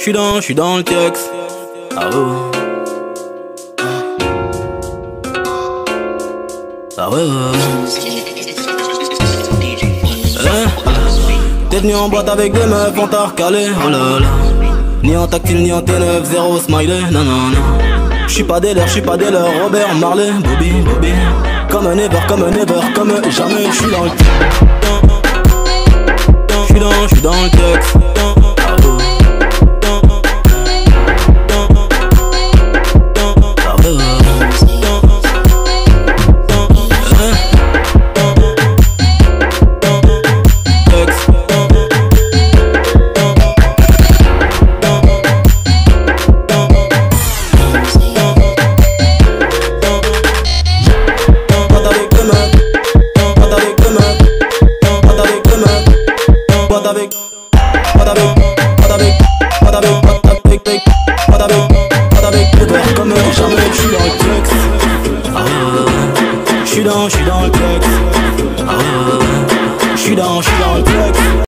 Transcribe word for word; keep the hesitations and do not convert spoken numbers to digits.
J'suis dans, j'suis dans le texte. Ah ouais, ouais. Ah ouais, ouais. Hein? T'es venu en boîte avec des meufs, on t'a recalé, oh là là. Ni en tactile, ni en T neuf, zéro smiley, non non non. J'suis pas des leurs, j'suis pas des leurs, Robert Marley, Bobby, Bobby. Comme un ever, comme un ever, comme jamais, j'suis dans le texte. J'suis dans, j'suis dans le texte. Pas avec, pas avec, pas avec, pas avec, pas avec, pas avec, pas avec, comme jamais, j'suis dans le texte. J'suis dans, j'suis dans le texte. J'suis dans, j'suis dans le texte.